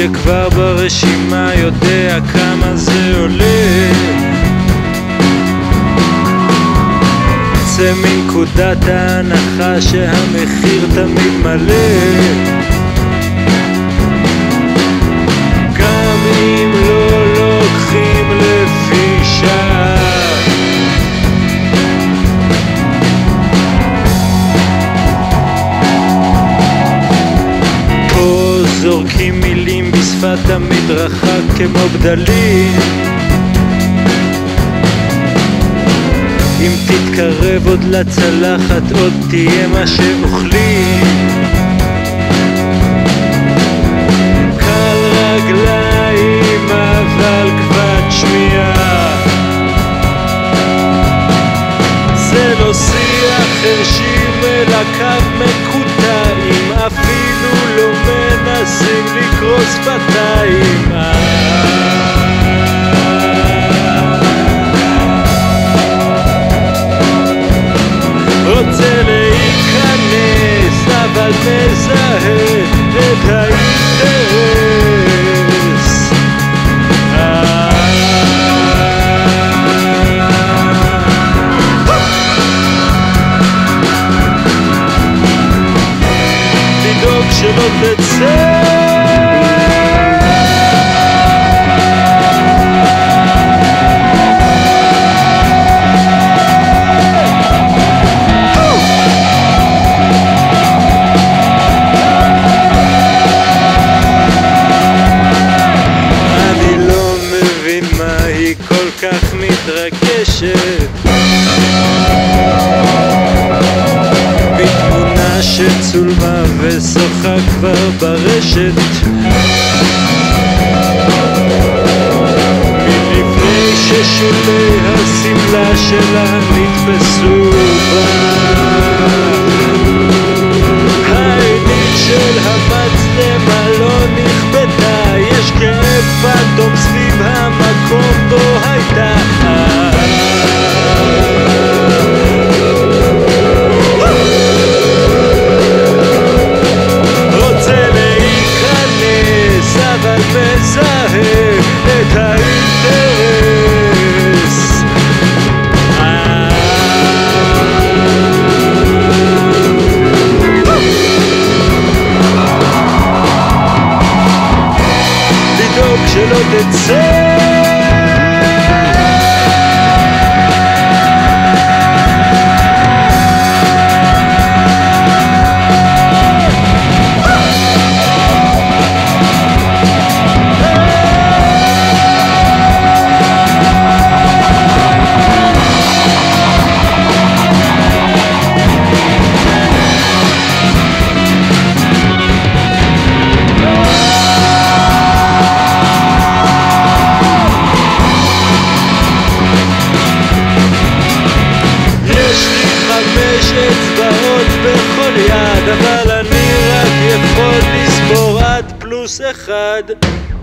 שכבר ברשימה יודע כמה זה עולה. צא מנקודת ההנחה שהמחיר תמיד מלא, גם אם לא לוקחים לפי שעה. פה זורקים מילים בשפת המדרכה כמו בדלים, אם תתקרב עוד לצלחת עוד תהיה מה שאוכלים. קל רגליים אבל כבד שמיעה, זה לא שיח חרשים אלא קו מקוטעים, אפילו לא מנסים לקרוא שפתיים. רוצה להיכנס אבל מזהה את האינטרס. לדאוג שלא תצא כל כך מתרגשת בתמונה שצולמה ושוחה כבר ברשת, מלפני ששולי הסמלה שלה נתפסו בה. העינית של המצלמה לא נכבדה, יש כאב פנטום סביב המקום בו הייתה. רוצה להיכנס אבל מזהה את האינטרס. לדאוג שלא תצא אצבעות בכל יד, אבל אני רק יכול לספור עד +1.